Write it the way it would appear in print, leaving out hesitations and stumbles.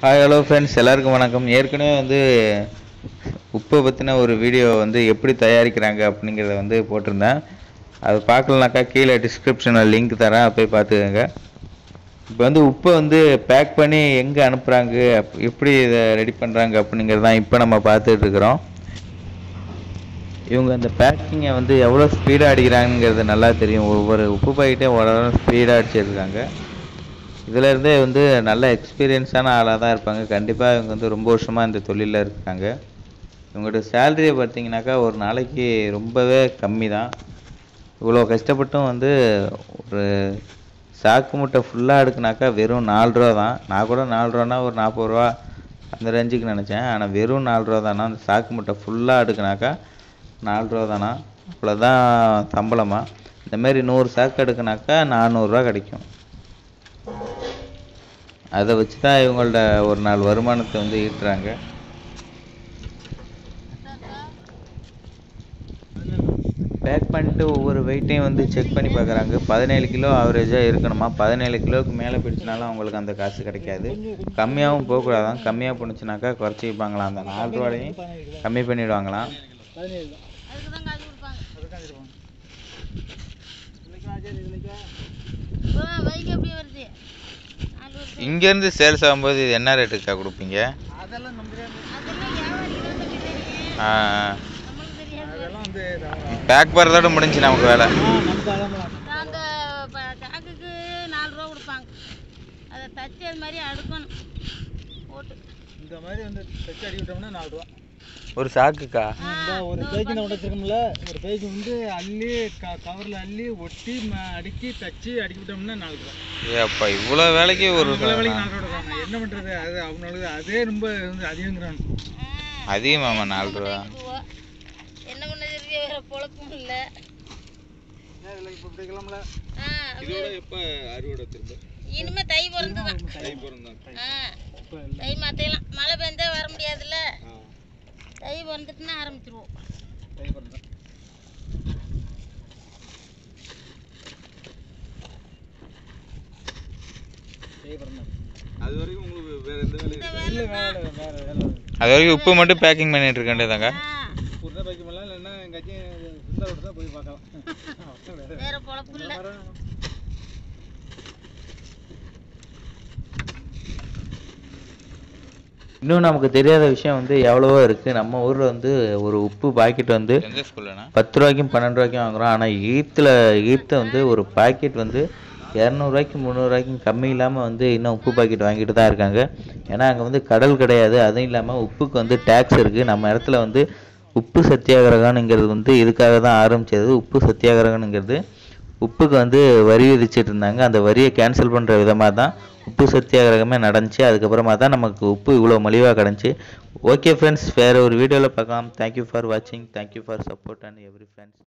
Hi hello friends, எல்லாருக்கும் வணக்கம். ஏற்கனவே உப்பை பற்றின ஒரு வீடியோ எப்படி தயாரிக்கிறாங்க அப்படிங்கிறத போட்டிருந்தேன். அது பார்க்கலனாக்கா கீழே டிஸ்கிரிப்ஷனில் லிங்க் தரேன், போய் பார்த்துக்கோங்க. இப்போ உப்பை பேக் பண்ணி எங்கே அனுப்புகிறாங்க, எப்படி இதை ரெடி பண்ணுறாங்க அப்படிங்கிறது தான் இப்போ நம்ம பார்த்துட்டு இருக்கிறோம். இவங்க அந்த பேக்கிங்கை எவ்வளோ ஸ்பீடாக அடிக்கிறாங்கிறது நல்லா தெரியும். ஒவ்வொரு உப்பு பாக்கெட்டையும் ஓரளவு ஸ்பீடாக அடிச்சிருக்காங்க. இதிலேருந்தே நல்ல எக்ஸ்பீரியன்ஸான ஆளாக தான் இருப்பாங்க. கண்டிப்பாக இவங்க ரொம்ப வருஷமாக இந்த தொழிலில் இருக்காங்க. இவங்களோட சேலரியை பார்த்தீங்கன்னாக்கா ஒரு நாளைக்கு ரொம்பவே கம்மி தான். இவ்வளோ கஷ்டப்பட்டும் ஒரு சாக்கு மூட்டை ஃபுல்லாக எடுக்குனாக்கா வெறும் 4 ரூபா தான். நான் கூட 4 ரூபானா ஒரு 40 ரூபா அந்த ரேஞ்சுக்கு நினச்சேன். ஆனால் வெறும் 4 ரூபா தானா. அந்த சாக்கு மூட்டை ஃபுல்லாக எடுக்குனாக்கா 4 ரூபா தானா. அவ்வளோதான் சம்பளமாக. இந்தமாரி 100 சாக்கு எடுக்குனாக்கா 400 ரூபா கிடைக்கும். அதை வச்சு தான் இவங்களோட ஒரு நாள் வருமானத்தை ஈட்டுறாங்க. பேக் பண்ணிட்டு ஒவ்வொரு வெயிட்டையும் செக் பண்ணி பார்க்குறாங்க. 17 கிலோ ஆவரேஜாக இருக்கணுமா. 17 கிலோவுக்கு மேலே பிடிச்சினாலும் அவங்களுக்கு அந்த காசு கிடைக்காது. கம்மியாகவும் போகக்கூடாதான். கம்மியாக பிடிச்சினாக்கா குறைச்சிப்பாங்களாம். அந்த 4 ரூபாயும் கம்மி பண்ணிவிடுவாங்களாம். இங்கேருந்து சேல்ஸ் ஆகும்போது இது என்ன ரேட்டுக்கா கொடுப்பீங்க? பேக் பண்ணுறதோட முடிஞ்சு நமக்கு வேலை. சாக்குக்கு 4 ரூபா கொடுப்பாங்க. அதை தச்சு அது மாதிரி அடுக்கணும் போட்டு. இந்த மாதிரி தச்சு அடிக்கிட்டோம்னா 4 ரூபா ஒரு சாக்குக்கா. ஒரு பேக்கு தான் உடைச்சிருக்கோம்ல, ஒரு பேக்கு அள்ளி கவரில் அள்ளி ஒட்டி அடுக்கி தச்சு அடிக்கிட்டோம்னா 4 ரூபா. ஏப்பா இவ்வளோ வேலைக்கு ஒரு வேலைக்கு 4 ரூபா தான். என்ன பண்ணுறது, அது அவங்களுக்கு அதே ரொம்ப அதிகங்கிறாங்க. அதிகமாமா 4 ரூபா. என்ன பண்ணது, வேற பொழப்பும் இல்லை. இப்போ பிடிக்கலாம்ல. இதோட எப்போ அறுவடை திரும்ப? இனிமே தை பிறந்து தான். தை மாத்தையெல்லாம் மழை பெஞ்சா வர முடியாதுல்ல. தை பிறந்துட்டுன்னா ஆரம்பிச்சிருவோம். தை பிறந்தா அது வரைக்கும் உங்களுக்கு வேற எந்த வேலை? அது வரைக்கும் உப்பு மட்டும் பேக்கிங் பண்ணிட்டு இருக்க வேண்டியதாங்க. உப்பு பேக்கிங் பண்ணலாம், இல்லைன்னா எங்கேயாச்சும் சுந்தர விட்டு தான் போய் பார்க்கலாம். வேற பொழப்பு இல்லை. இன்னும் நமக்கு தெரியாத விஷயம் எவ்வளவோ இருக்குது. நம்ம ஊரில் ஒரு உப்பு பாக்கெட் 10 ரூபாய்க்கும் 12 ரூபாய்க்கும் வாங்குகிறோம். ஆனால் ஈர்த்த ஒரு பாக்கெட் 200 ரூபாய்க்கும் 300 ரூபாய்க்கும் கம்மி இல்லாமல் இன்னும் உப்பு பாக்கெட் வாங்கிட்டு தான் இருக்காங்க. ஏன்னா அங்கே கடல் கிடையாது. அதுவும் இல்லாமல் உப்புக்கு டேக்ஸ் இருக்குது. நம்ம இடத்துல உப்பு சத்தியாகிரகம்ங்கிறது இதுக்காக தான் ஆரம்பித்தது. உப்பு சத்தியாகிரகம்ங்கிறது உப்புக்கு வரி விதிச்சிட்டு இருந்தாங்க. அந்த வரியை கேன்சல் பண்ணுற விதமாக தான் உப்பு சத்தியாகிரகமே நடந்துச்சு. அதுக்கப்புறமா தான் நமக்கு உப்பு இவ்வளோ மலிவாக கிடந்துச்சு. ஓகே ஃப்ரெண்ட்ஸ், வேறு ஒரு வீடியோவில் பார்க்கலாம். தேங்க்யூ ஃபார் வாட்சிங். Thank you for support and every friends.